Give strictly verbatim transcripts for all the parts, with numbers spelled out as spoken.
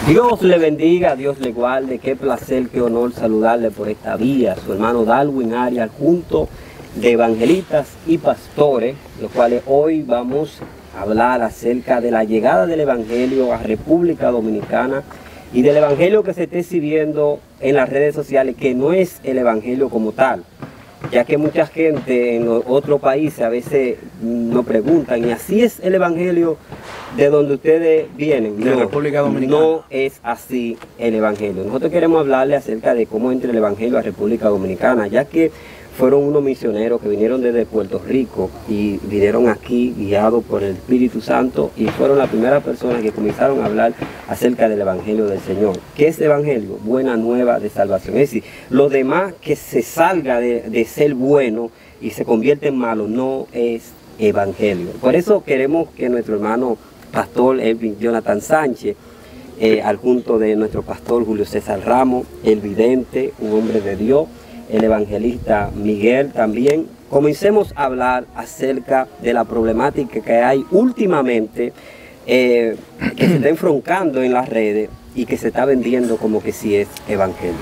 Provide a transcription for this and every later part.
Dios le bendiga, Dios le guarde, qué placer, qué honor saludarle por esta vía, su hermano Darwin Arias, junto de evangelistas y pastores, los cuales hoy vamos a hablar acerca de la llegada del evangelio a República Dominicana y del evangelio que se esté exhibiendo en las redes sociales, que no es el evangelio como tal, ya que mucha gente en otros países a veces nos preguntan, ¿y así es el evangelio de donde ustedes vienen? De no, República Dominicana. No es así el evangelio. Nosotros queremos hablarle acerca de cómo entra el evangelio a República Dominicana, ya que fueron unos misioneros que vinieron desde Puerto Rico y vinieron aquí guiados por el Espíritu Santo y fueron las primeras personas que comenzaron a hablar acerca del evangelio del Señor. ¿Qué es el evangelio? Buena nueva de salvación. Es decir, lo demás que se salga de, de ser bueno y se convierte en malo no es evangelio. Por eso queremos que nuestro hermano pastor Elvin Jonathan Sánchez, eh, al junto de nuestro pastor Julio César Ramos, el vidente, un hombre de Dios, el evangelista Miguel también, comencemos a hablar acerca de la problemática que hay últimamente, eh, que se está enfroncando en las redes y que se está vendiendo como que sí es evangelio.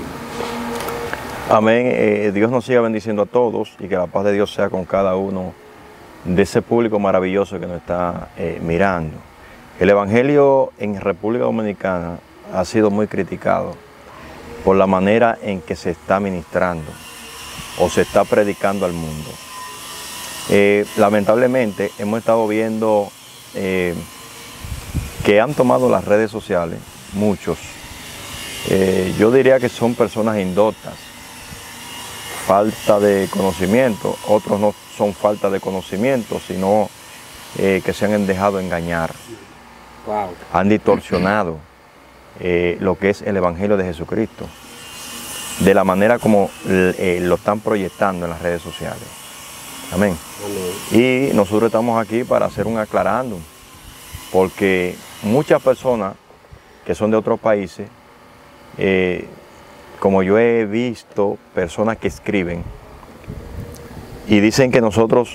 Amén. Eh, Dios nos siga bendiciendo a todos y que la paz de Dios sea con cada uno de ese público maravilloso que nos está eh, mirando. El evangelio en República Dominicana ha sido muy criticado por la manera en que se está ministrando o se está predicando al mundo. Eh, lamentablemente hemos estado viendo eh, que han tomado las redes sociales, muchos, eh, yo diría que son personas indoctas, falta de conocimiento, otros no son falta de conocimiento, sino eh, que se han dejado engañar, Wow. han distorsionado Eh, lo que es el Evangelio de Jesucristo, de la manera como eh, lo están proyectando en las redes sociales. Amén. Amén. Y nosotros estamos aquí para hacer un aclarándum, porque muchas personas que son de otros países, eh, como yo he visto personas que escriben y dicen que nosotros,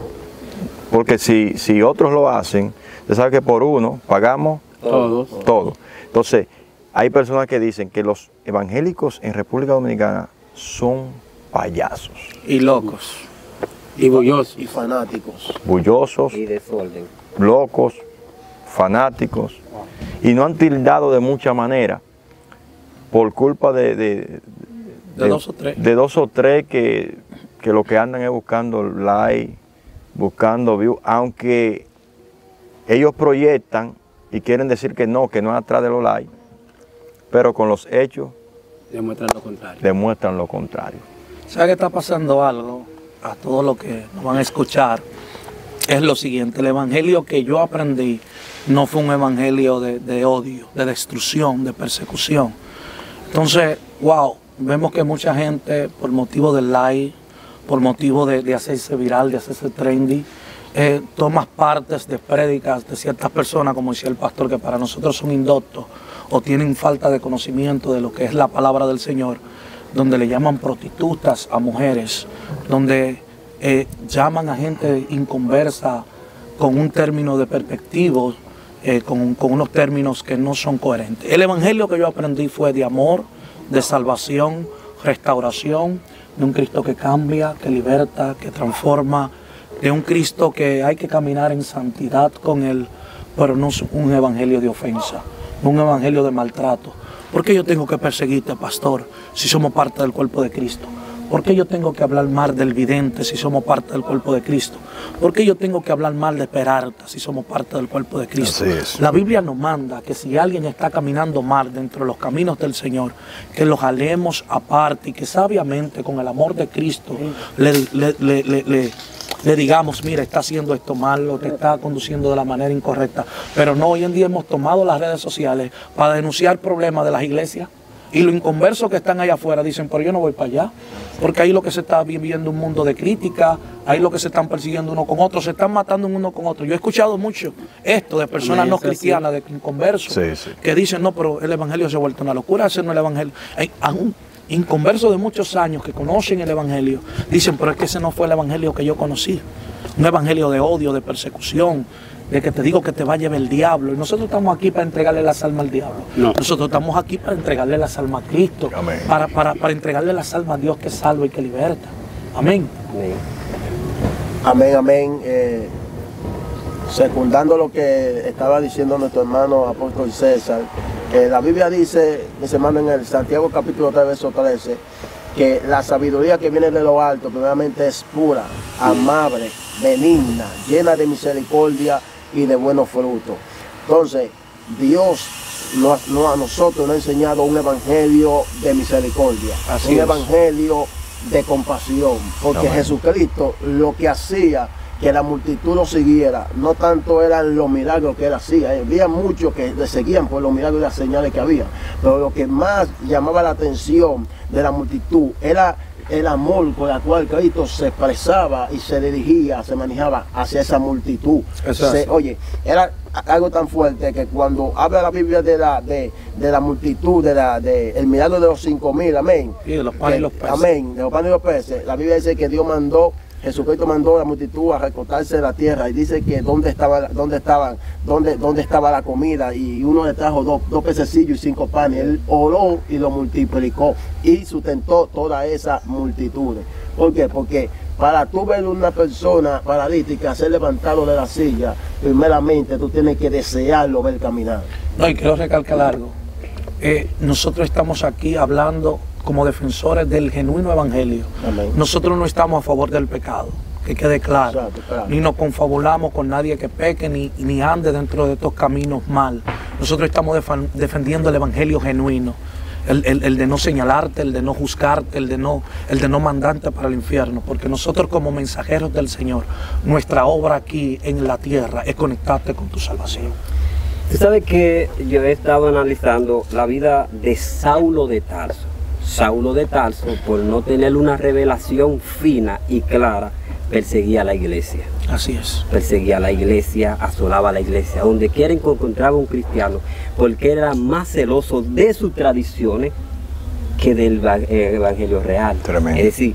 porque si, si otros lo hacen, usted sabe que por uno pagamos Todos. todo. Entonces, hay personas que dicen que los evangélicos en República Dominicana son payasos. Y locos. Y bullosos. Y fanáticos. Bullosos, Y desorden. locos, fanáticos. Y no han tildado de mucha manera por culpa de, de, de, De dos o tres. de dos o tres que, que lo que andan es buscando like, buscando view, aunque ellos proyectan y quieren decir que no, que no es atrás de los likes, pero con los hechos Demuestran lo contrario. demuestran lo contrario. ¿Sabe que está pasando algo? A todos los que nos van a escuchar, es lo siguiente: el evangelio que yo aprendí no fue un evangelio de, de odio, de destrucción, de persecución. Entonces, wow, vemos que mucha gente, por motivo del like, por motivo de, de hacerse viral, de hacerse trendy, Eh, tomas partes de prédicas de ciertas personas, como decía el pastor, que para nosotros son indoctos o tienen falta de conocimiento de lo que es la palabra del Señor, donde le llaman prostitutas a mujeres, donde eh, llaman a gente inconversa con un término de perspectivos, eh, con, con unos términos que no son coherentes. El evangelio que yo aprendí fue de amor, de salvación, restauración, de un Cristo que cambia, que liberta, que transforma, de un Cristo que hay que caminar en santidad con Él, pero no es un evangelio de ofensa, no un evangelio de maltrato. ¿Por qué yo tengo que perseguirte, pastor, si somos parte del cuerpo de Cristo? ¿Por qué yo tengo que hablar mal del vidente si somos parte del cuerpo de Cristo? ¿Por qué yo tengo que hablar mal de Peralta si somos parte del cuerpo de Cristo? Así es. La Biblia nos manda que si alguien está caminando mal dentro de los caminos del Señor, que los jalemos aparte y que sabiamente con el amor de Cristo le, le, le, le, le, le digamos, mira, está haciendo esto mal o te está conduciendo de la manera incorrecta. Pero no, hoy en día hemos tomado las redes sociales para denunciar problemas de las iglesias. Y los inconversos que están allá afuera dicen, pero yo no voy para allá, porque ahí lo que se está viviendo un mundo de crítica, ahí lo que se están persiguiendo uno con otro, se están matando uno con otro. Yo he escuchado mucho esto de personas no cristianas, de inconversos, Sí, sí. que dicen, no, pero el evangelio se ha vuelto una locura, ese no es el evangelio. Hay, aún inconversos de muchos años que conocen el Evangelio, dicen, pero es que ese no fue el Evangelio que yo conocí. Un Evangelio de odio, de persecución, de que te digo que te va a llevar el diablo. Y nosotros estamos aquí para entregarle las almas al diablo. No. Nosotros estamos aquí para entregarle las almas a Cristo. Amén. Para, para, para entregarle las almas a Dios que salva y que liberta. Amén. Amén, amén. amén. Eh, secundando lo que estaba diciendo nuestro hermano apóstol César, eh, la Biblia dice, mis hermanos, en el Santiago capítulo tres, verso trece, que la sabiduría que viene de lo alto, primeramente es pura, amable, benigna, llena de misericordia y de buenos frutos. Entonces, Dios no, no, a nosotros nos ha enseñado un evangelio de misericordia, Así un es. evangelio de compasión, porque Amén. Jesucristo lo que hacía que la multitud lo siguiera, no tanto eran los milagros que él hacía, había muchos que le seguían por los milagros y las señales que había, pero lo que más llamaba la atención de la multitud era el amor con el cual Cristo se expresaba y se dirigía, se manejaba hacia esa multitud. Se, oye, era algo tan fuerte que cuando habla la Biblia de la, de, de la multitud, de la, de el milagro de los cinco mil, amén. Y de los panes y los peces. Amén, de los panes y los peces. La Biblia dice que Dios mandó, Jesucristo mandó a la multitud a recortarse de la tierra y dice que dónde estaba, dónde estaban, dónde, dónde estaba la comida, y uno le trajo dos, dos pececillos y cinco panes. Él oró y lo multiplicó y sustentó toda esa multitud. ¿Por qué? Porque para tú ver una persona paralítica ser levantado de la silla, primeramente tú tienes que desearlo ver caminar. No, y quiero recalcar algo. Eh, nosotros estamos aquí hablando como defensores del genuino evangelio. Amén. Nosotros no estamos a favor del pecado, que quede claro. Exacto, claro. Ni nos confabulamos con nadie que peque, ni, ni ande dentro de estos caminos mal. Nosotros estamos defendiendo el evangelio genuino, el, el, el de no señalarte, el de no juzgarte, el de no, el de no mandarte para el infierno, porque nosotros como mensajeros del Señor, nuestra obra aquí en la tierra es conectarte con tu salvación. Tú sabes que yo he estado analizando la vida de Saulo de Tarso. Saulo de Tarso, por no tener una revelación fina y clara, perseguía a la iglesia. Así es. Perseguía a la iglesia, asolaba a la iglesia. Donde quiera encontraba un cristiano, porque era más celoso de sus tradiciones que del evangelio real. Tremendo. Es decir,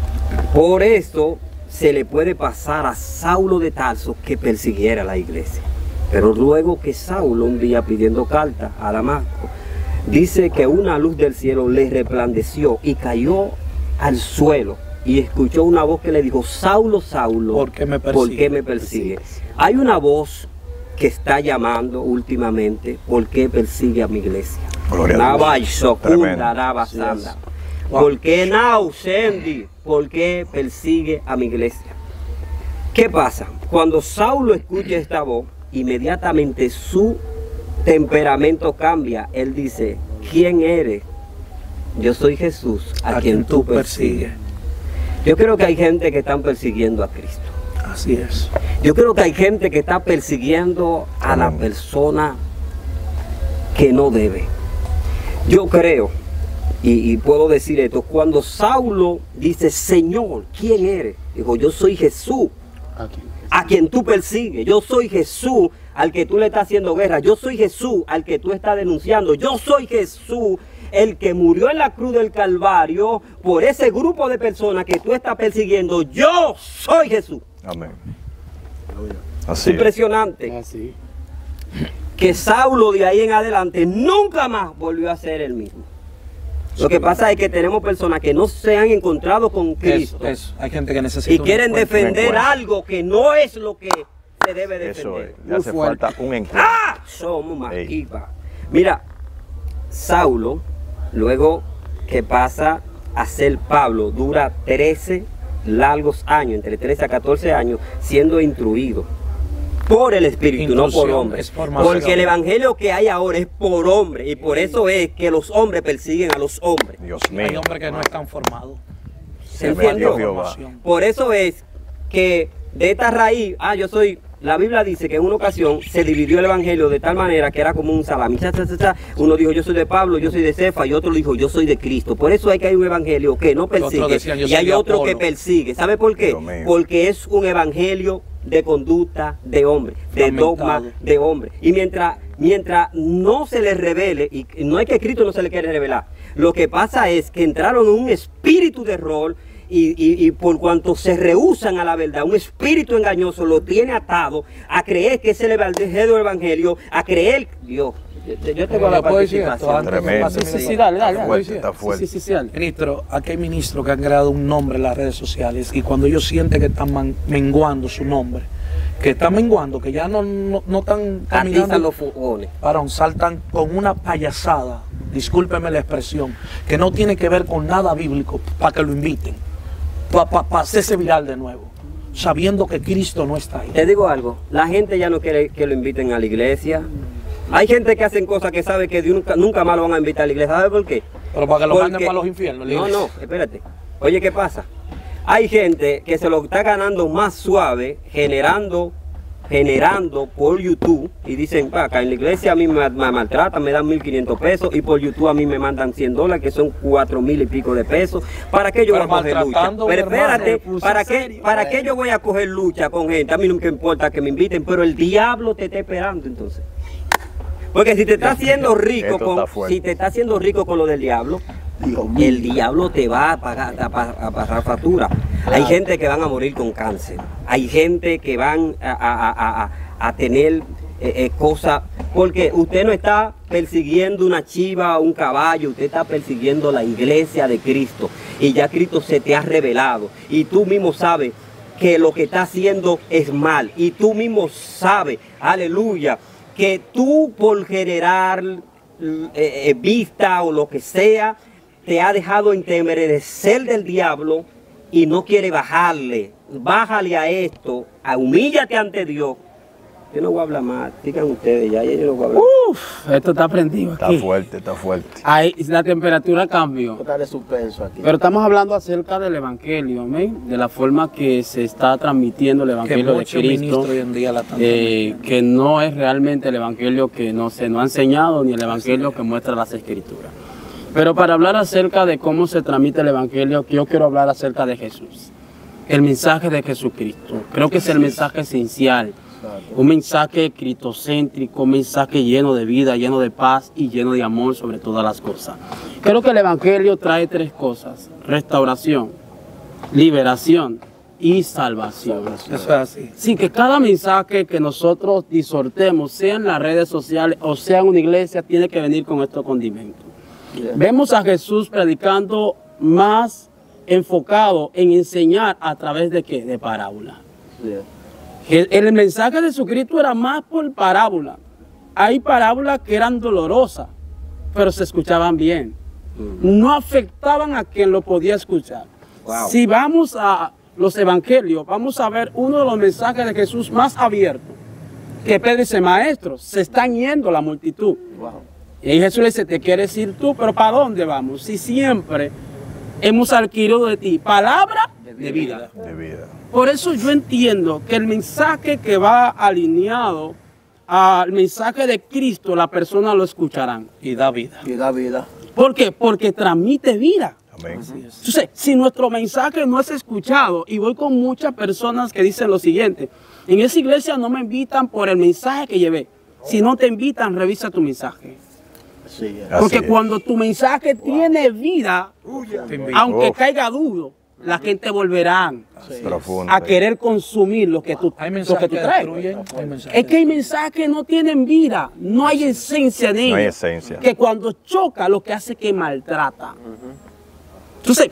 por eso se le puede pasar a Saulo de Tarso que persiguiera a la iglesia. Pero luego que Saulo, un día pidiendo carta a Damasco, dice que una luz del cielo le resplandeció y cayó al suelo y escuchó una voz que le dijo: Saulo, Saulo, ¿por qué me persigue? ¿Por qué me persigue? Hay una voz que está llamando últimamente: ¿por qué persigue a mi iglesia? ¿Por qué now, Sandy? ¿Por qué persigue a mi iglesia? ¿Qué pasa? Cuando Saulo escucha esta voz, inmediatamente su temperamento cambia. Él dice: ¿quién eres? Yo soy Jesús, a, a quien tú persigues. Yo creo que hay gente que están persiguiendo a Cristo. Así es. Yo creo que hay gente que está persiguiendo a la persona que no debe. Yo creo, y, y puedo decir esto, cuando Saulo dice: Señor, ¿quién eres? Dijo: yo soy Jesús, a quien tú persigues. Yo soy Jesús al que tú le estás haciendo guerra. Yo soy Jesús al que tú estás denunciando. Yo soy Jesús el que murió en la cruz del Calvario por ese grupo de personas que tú estás persiguiendo. Yo soy Jesús. Amén. Así impresionante. Es. Así. Que Saulo de ahí en adelante nunca más volvió a ser el mismo. Lo que pasa es que tenemos personas que no se han encontrado con Cristo. Eso, eso. Hay gente que necesita y quieren defender algo que no es lo que se debe defender. Eso es. Le hace falta un encuentro. ¡Ah! Somos maquiva. Mira, Saulo, luego que pasa a ser Pablo, dura trece largos años, entre trece a catorce años, siendo instruido por el Espíritu, no por hombre. Porque el evangelio que hay ahora es por hombre, y por eso es que los hombres persiguen a los hombres. Dios mío. Hay hombres que no están formados. ¿Se entiende? Por eso es que de esta raíz, ah, yo soy, la Biblia dice que en una ocasión se dividió el evangelio de tal manera que era como un salami. Cha, cha, cha, cha. Uno dijo: yo soy de Pablo, yo soy de Cefa, y otro dijo: yo soy de Cristo. Por eso hay que hay un evangelio que no persigue, decían, y hay otro que persigue. ¿Sabe por qué? Porque es un evangelio de conducta de hombre, de dogma de hombre. Y mientras, mientras no se le revele, y no es que Cristo no se le quiere revelar, Lo que pasa es que entraron en un espíritu de error y, y, y por cuanto se rehúsan a la verdad, un espíritu engañoso lo tiene atado a creer que es el verdadero evangelio, a creer, Dios. Yo, yo tengo la participación. Tremendo. Sí, sí, sí, dale, dale. Está fuerte, está fuerte. Sí, sí, sí, dale. Ministro, aquí hay ministros que han creado un nombre en las redes sociales y cuando ellos sienten que están man- menguando su nombre, que están menguando, que ya no, no, no están Atizan caminando, los fogones. varón, saltan con una payasada, discúlpeme la expresión, que no tiene que ver con nada bíblico, para que lo inviten, para pa, pa hacerse viral de nuevo, sabiendo que Cristo no está ahí. Te digo algo, la gente ya no quiere que lo inviten a la iglesia. Hay gente que hacen cosas que sabe que nunca, nunca más lo van a invitar a la iglesia. ¿Sabe por qué? Pero para que lo Porque- manden para los infiernos. la No, iglesia. no, espérate. Oye, ¿qué pasa? Hay gente que se lo está ganando más suave, generando, generando por YouTube, y dicen, pa, acá en la iglesia a mí me, me maltratan, me dan mil quinientos pesos, y por YouTube a mí me mandan cien dólares, que son cuatro mil y pico de pesos. ¿Para qué yo Pero voy a coger lucha? maltratando, Pero hermano, espérate, me puso ¿para en qué, serio, ¿para eh. qué yo voy a coger lucha con gente? A mí no me importa que me inviten, pero el diablo te está esperando entonces. Porque si te está haciendo rico Esto con, está fuerte. si te está haciendo rico con lo del diablo, Dios mío. el diablo te va a pagar, a, pa- a pasar factura. Hay gente que van a morir con cáncer. Hay gente que van a, a- a- a- a tener eh, eh, cosas. Porque usted no está persiguiendo una chiva o un caballo, usted está persiguiendo la iglesia de Cristo. Y ya Cristo se te ha revelado. Y tú mismo sabes que lo que está haciendo es mal. Y tú mismo sabes, aleluya, que tú por generar eh, eh, vista o lo que sea, te ha dejado entenecer del diablo y no quiere bajarle. Bájale a esto, a humíllate ante Dios. Yo no voy a hablar más, digan ustedes ya, yo no voy a hablar. Uf, esto está prendido Está aquí. fuerte, está fuerte. Ahí, la temperatura cambió. Está de suspenso aquí. Pero estamos hablando acerca del Evangelio, amén, de la forma que se está transmitiendo el Que Evangelio de muchos Cristo, ministros hoy en día la están eh, que no es realmente el Evangelio que no se nos ha enseñado, ni el Evangelio que muestra las Escrituras. Pero para hablar acerca de cómo se transmite el Evangelio, yo quiero hablar acerca de Jesús, el mensaje de Jesucristo. Creo que es el mensaje esencial. Un mensaje cristocéntrico, un mensaje lleno de vida, lleno de paz y lleno de amor sobre todas las cosas. Creo que el Evangelio trae tres cosas: restauración, liberación y salvación. Eso es así. Sin que cada mensaje que nosotros disortemos, sea en las redes sociales o sea en una iglesia, tiene que venir con estos condimentos. Vemos a Jesús predicando más enfocado en enseñar a través de qué? De parábola. Yeah. El, el mensaje de Jesucristo era más por parábola. Hay parábolas que eran dolorosas, pero se escuchaban bien. No afectaban a quien lo podía escuchar. Wow. Si vamos a los evangelios, vamos a ver uno de los mensajes de Jesús más abiertos. Que Pedro dice, maestro, se están yendo la multitud. Wow. Y ahí Jesús le dice, te quieres ir tú, pero ¿para dónde vamos? Si siempre hemos adquirido de ti palabra de vida. De vida. Por eso yo entiendo que el mensaje que va alineado al mensaje de Cristo, la persona lo escucharán. Y da vida. Y da vida. ¿Por qué? Porque transmite vida. Amén. Entonces, si nuestro mensaje no es escuchado, y voy con muchas personas que dicen lo siguiente, en esa iglesia no me invitan por el mensaje que llevé. Si no te invitan, revisa tu mensaje. Sí, yeah. Así Porque es. cuando tu mensaje tiene vida, Te invito. aunque Uf. caiga duro, la gente volverá Profundo. a querer consumir lo que tú, Hay lo mensajes que tú que traes. destruyen, hay mensajes Es que hay mensajes que no tienen vida, no hay esencia en ellos. No hay esencia. Que cuando choca, lo que hace es que maltrata. Entonces,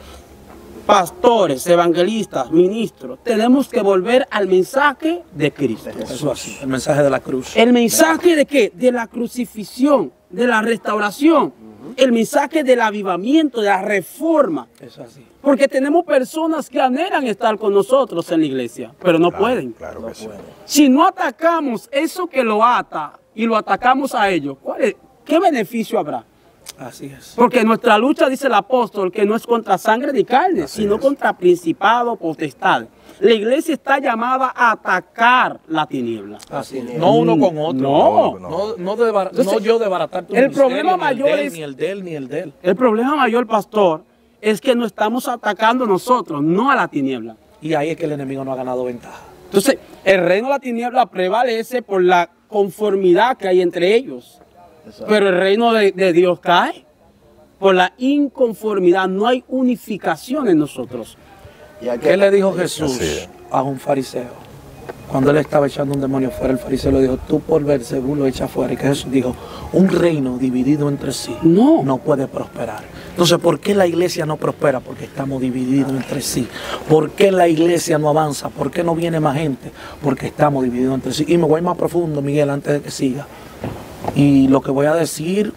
pastores, evangelistas, ministros, tenemos que volver al mensaje de Cristo. Eso así. El mensaje de la cruz. ¿El mensaje de qué? De la crucifixión, de la restauración, el mensaje del avivamiento, de la reforma. Eso así. Porque tenemos personas que anhelan estar con nosotros en la iglesia, pero no Claro, pueden. Claro que sí. Si no atacamos eso que lo ata y lo atacamos a ellos, ¿cuál es? ¿Qué beneficio habrá? Así es. Porque nuestra lucha, dice el apóstol, que no es contra sangre ni carne, Así sino es. contra principado, potestad. La iglesia está llamada a atacar la tiniebla. Así es. No uno con otro. No. No, no, de bar- Entonces, no yo desbaratar tu el ministerio, problema ni el mayor de él, es- ni el de él, ni el de él. El problema mayor, pastor, es que no estamos atacando nosotros, no a la tiniebla. Y ahí es que el enemigo no ha ganado ventaja. Entonces, el reino de la tiniebla prevalece por la conformidad que hay entre ellos. Exacto. Pero el reino de, de Dios cae. por la inconformidad, no hay unificación en nosotros. Y aquí- ¿Qué le dijo Jesús Así es. a un fariseo? Cuando él estaba echando un demonio fuera, el fariseo le dijo, tú por Beelzebú lo echas fuera. Y que Jesús dijo, un reino dividido entre sí No. no puede prosperar. Entonces, ¿por qué la iglesia no prospera? Porque estamos divididos entre sí. ¿Por qué la iglesia no avanza? ¿Por qué no viene más gente? Porque estamos divididos entre sí. Y me voy más profundo, Miguel, antes de que siga. Y lo que voy a decir,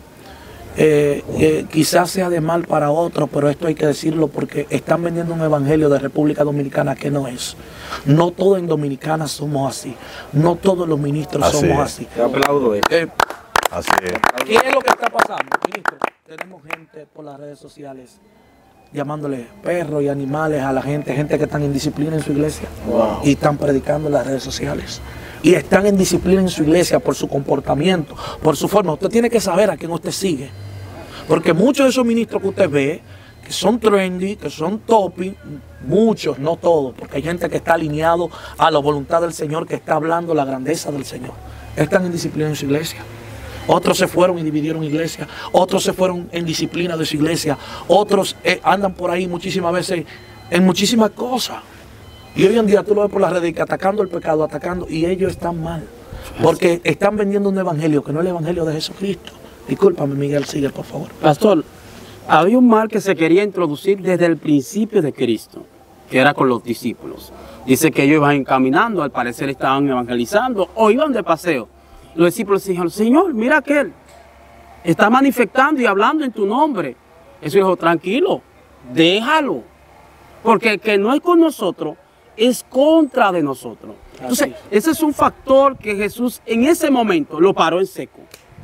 eh, eh, quizás sea de mal para otros, pero esto hay que decirlo porque están vendiendo un evangelio de República Dominicana que no es. No todos en Dominicana somos así. No todos los ministros Así somos es. así. Yo aplaudo eso. Eh, Así es. ¿Qué es lo que está pasando, ministro? Tenemos gente por las redes sociales llamándole perros y animales a la gente, gente que están en disciplina en su iglesia Wow. y están predicando en las redes sociales. Y están en disciplina en su iglesia por su comportamiento, por su forma. Usted tiene que saber a quién usted sigue. Porque muchos de esos ministros que usted ve, que son trendy, que son topi, muchos, no todos, porque hay gente que está alineado a la voluntad del Señor, que está hablando la grandeza del Señor. Están en disciplina en su iglesia. Otros se fueron y dividieron iglesia. Otros se fueron en disciplina de su iglesia. Otros eh, andan por ahí muchísimas veces en muchísimas cosas. Y hoy en día tú lo ves por las redes que atacando el pecado, atacando, y ellos están mal. Porque están vendiendo un evangelio que no es el evangelio de Jesucristo. Discúlpame, Miguel, sigue, por favor. Pastor, había un mal que se quería introducir desde el principio de Cristo, que era con los discípulos. Dice que ellos iban caminando, al parecer estaban evangelizando o iban de paseo. Los discípulos dijeron, Señor, mira aquel, está manifestando y hablando en tu nombre. Jesús dijo, tranquilo, déjalo, porque el que no es con nosotros es contra de nosotros. Entonces, ese es un factor que Jesús en ese momento lo paró en seco.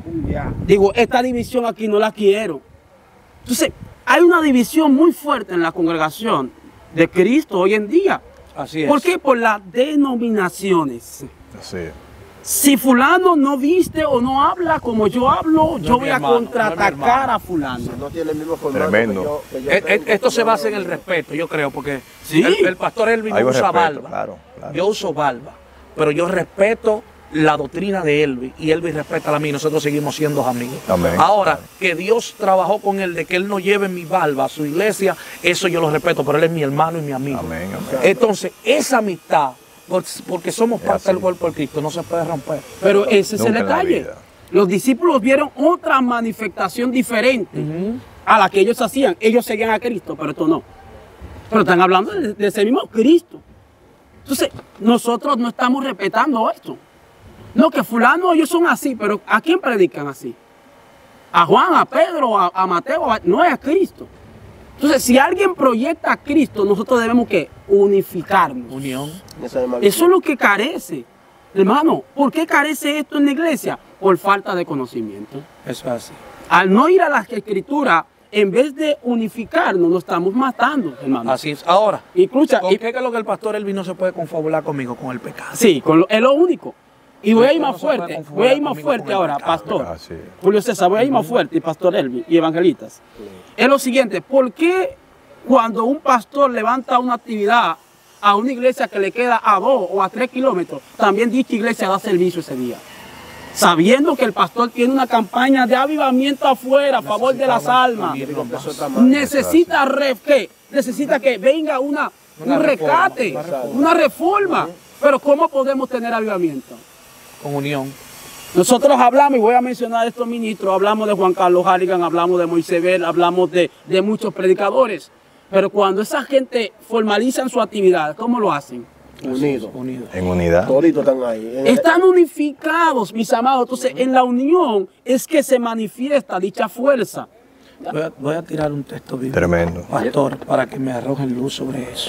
Digo, esta división aquí no la quiero. Entonces, hay una división muy fuerte en la congregación de Cristo hoy en día. Así es. ¿Por qué? Por las denominaciones. Así es. Si fulano no viste o no habla como yo hablo, yo es mi voy a hermano, contraatacar no es mi hermano. a fulano. No tiene el mismo formato Tremendo. que yo- que yo Eh, eh, tengo, Esto se yo basa en no- el respeto, yo creo, porque Sí. el, el pastor Elvin Hay no un usa respeto, barba. claro, claro. Yo uso barba, pero yo respeto la doctrina de Elvin y Elvin respeta la mía y nosotros seguimos siendo amigos. Amén. Ahora, que Dios trabajó con él de que él no lleve mi barba a su iglesia, eso yo lo respeto, pero él es mi hermano y mi amigo. Amén, amén. Entonces, esa amistad, por- porque somos Es parte así. del cuerpo de Cristo, no se puede romper. Pero ese es el Nunca en la detalle. vida. Los discípulos vieron otra manifestación diferente a la que ellos hacían. Ellos seguían a Cristo, pero esto no. Pero están hablando de, de ese mismo Cristo. Entonces, nosotros no estamos respetando esto. No, que fulano, ellos son así, pero ¿a quién predican así? A Juan, a Pedro, a, a Mateo, a- no es a Cristo. Entonces, si alguien proyecta a Cristo, nosotros debemos que unificarnos. Unión. Esa misma Eso es lo que carece. Hermano, ¿por qué carece esto en la iglesia? Por falta de conocimiento. Eso es así. Al no ir a las escrituras, en vez de unificarnos, nos estamos matando, hermano. Así es. Ahora, Y escucha, ¿con y- qué es lo que el pastor Elvin no se puede confabular conmigo? Con el pecado. sí, con lo- es lo único. Y voy a ir Esto más no se puede fuerte, confundir voy a ir más conmigo fuerte con el ahora, pecado. pastor. Ah, sí. Julio César, voy a ir más fuerte, y pastor Elvin, y evangelistas. Es lo siguiente, ¿por qué cuando un pastor levanta una actividad a una iglesia que le queda a dos o a tres kilómetros, también dicha iglesia da servicio ese día? Sabiendo que el pastor tiene una campaña de avivamiento afuera a favor de las almas. Digo que eso está mal. Necesita, re- ¿qué? Necesita que venga una, Una un reforma, rescate, una reforma. una reforma. Pero ¿cómo podemos tener avivamiento? Con unión. Nosotros hablamos, y voy a mencionar a estos ministros, hablamos de Juan Carlos Harrigan, hablamos de Moisés Bell, hablamos de, de muchos predicadores. Pero cuando esa gente formalizan su actividad, ¿cómo lo hacen? Unidos. Unidos. En unidad. Toditos están ahí. En- Están unificados, mis amados. Entonces, en la unión es que se manifiesta dicha fuerza. Voy a, voy a tirar un texto bíblico, Tremendo. pastor, para que me arrojen luz sobre eso.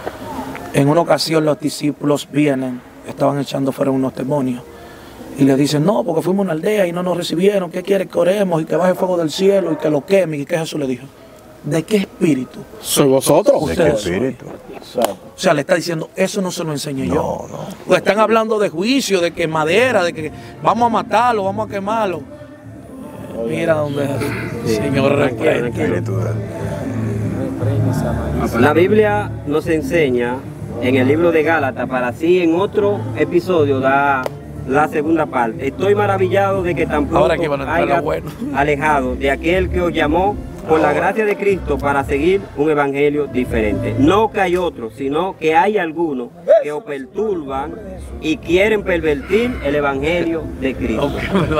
En una ocasión los discípulos vienen, estaban echando fuera unos demonios y le dicen, no, porque fuimos a una aldea y no nos recibieron, ¿qué quiere que oremos y que baje fuego del cielo y que lo queme? ¿Y qué Jesús le dijo? ¿De qué espíritu? Soy vosotros. ¿De qué Ustedes son. espíritu? Exacto. O sea, le está diciendo, eso no se lo enseñé yo. No, no. Pues están hablando de juicio, de que madera, de que vamos a matarlo, vamos a quemarlo. Mira donde el Señor reprende. Espíritu de- La Biblia nos enseña en el libro de Gálatas, para así en otro episodio da la segunda parte. Estoy maravillado de que tampoco Ahora que van a entrar haya lo bueno. alejado de aquel que os llamó por la Ahora. gracia de Cristo para seguir un evangelio diferente. No que hay otros, sino que hay algunos que o perturban y quieren pervertir el evangelio de Cristo.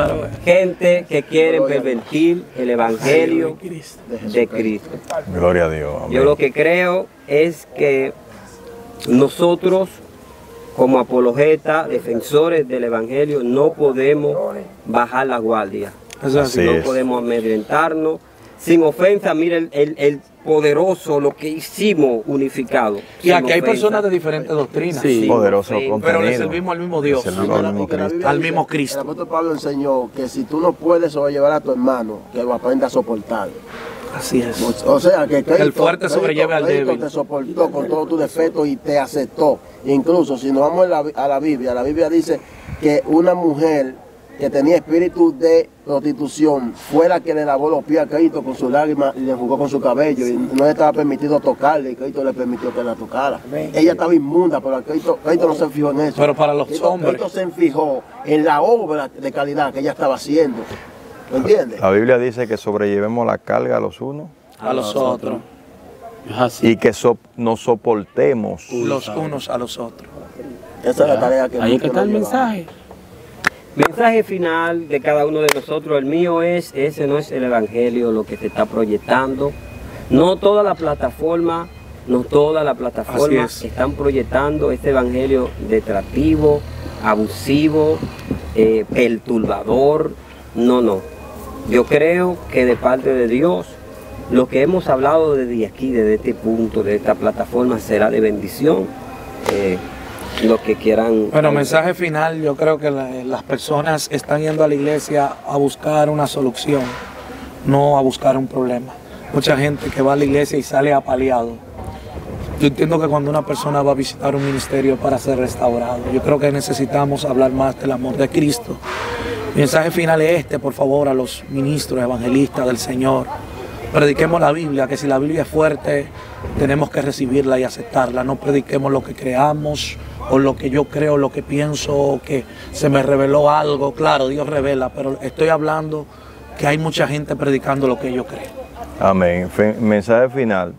Gente que quieren pervertir el evangelio de Cristo. Gloria a Dios. Amén. Yo lo que creo es que nosotros, como apologetas, defensores del evangelio, no podemos bajar la guardia. Así No es. podemos amedrentarnos. Sin ofensa, mira el, el- el poderoso, lo que hicimos unificado. Y Sin aquí hay ofensa. personas de diferentes doctrinas. Sí. Poderoso Sin ofensa. contenido. Pero le servimos al mismo Dios. Le servimos al mismo Y que la Cristo. Biblia Al dice- mismo Cristo. El apóstol Pablo enseñó que si tú no puedes sobrellevar a tu hermano, que lo aprenda a soportar. Así es. O sea, que Cristo, el fuerte sobrelleve al Cristo débil. te soportó con todos tus defectos y te aceptó. Incluso si nos vamos a la, a la Biblia, la Biblia dice que una mujer que tenía espíritu de prostitución fue la que le lavó los pies a Cristo con sus lágrimas y le enjugó con su cabello y no le estaba permitido tocarle y Cristo le permitió que la tocara. Ella estaba inmunda, pero a Cristo, Cristo no se fijó en eso. Pero para los Cristo, hombres. Cristo se fijó en la obra de calidad que ella estaba haciendo. ¿Me entiendes? La Biblia dice que sobrellevemos la carga a los unos A los otros. Es así. y que so- nos soportemos. Los unos a los otros. Esa es la tarea que Ahí es que muchos está el no llevamos. mensaje. Mensaje final de cada uno de nosotros. El mío es, ese no es el evangelio lo que se está proyectando. No toda la plataforma, no toda la plataforma Así es. están proyectando este evangelio detractivo, abusivo, eh, perturbador. No, no. Yo creo que de parte de Dios, lo que hemos hablado desde aquí, desde este punto, de esta plataforma, será de bendición. Eh, los que quieran. Bueno, mensaje final, yo creo que la- las personas están yendo a la iglesia a buscar una solución, no a buscar un problema. Mucha gente que va a la iglesia y sale apaleado. Yo entiendo que cuando una persona va a visitar un ministerio para ser restaurado, yo creo que necesitamos hablar más del amor de Cristo. Mi mensaje final es este, por favor, a los ministros, evangelistas del Señor. Prediquemos la Biblia, que si la Biblia es fuerte, tenemos que recibirla y aceptarla. No prediquemos lo que creamos o lo que yo creo, lo que pienso, o que se me reveló algo. Claro, Dios revela, pero estoy hablando que hay mucha gente predicando lo que yo creo. Amén. Fe- mensaje final.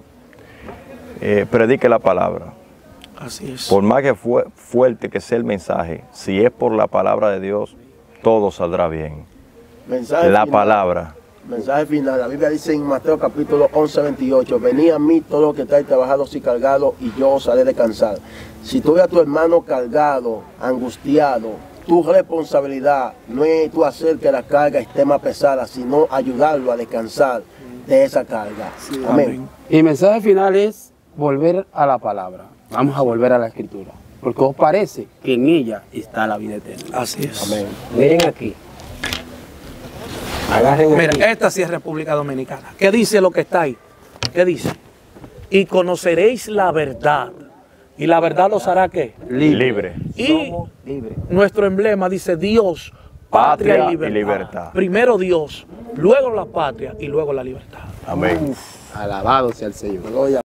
Eh, predique la palabra. Así es. Por más que fue fuerte que sea el mensaje, si es por la palabra de Dios, todo saldrá bien. Mensaje La final. palabra. Mensaje final. La Biblia dice en Mateo capítulo once, veintiocho, venid a mí todos los que estáis trabajados y cargados y yo os haré descansar. Si tú ves a tu hermano cargado, angustiado, tu responsabilidad no es tú hacer que la carga esté más pesada, sino ayudarlo a descansar de esa carga. Amén. Y el mensaje final es volver a la palabra. Vamos a volver a la escritura. Porque os parece que en ella está la vida eterna. Así es. Amén. Miren aquí. Agarren aquí. Mira, esta sí es República Dominicana. ¿Qué dice lo que está ahí? ¿Qué dice? Y conoceréis la verdad. ¿Y la verdad los hará qué? Libre. Y Somos libres. nuestro emblema dice Dios, patria, Patria y, y libertad. libertad. Primero Dios, luego la patria y luego la libertad. Amén. Alabado sea el Señor. Gloria